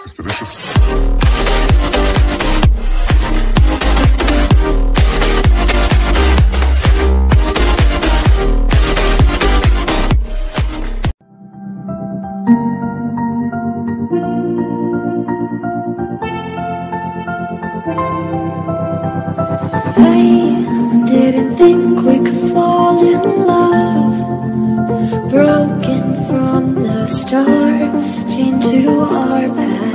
It's delicious. I didn't think we could fall in love. Broken from the start, chained to our past.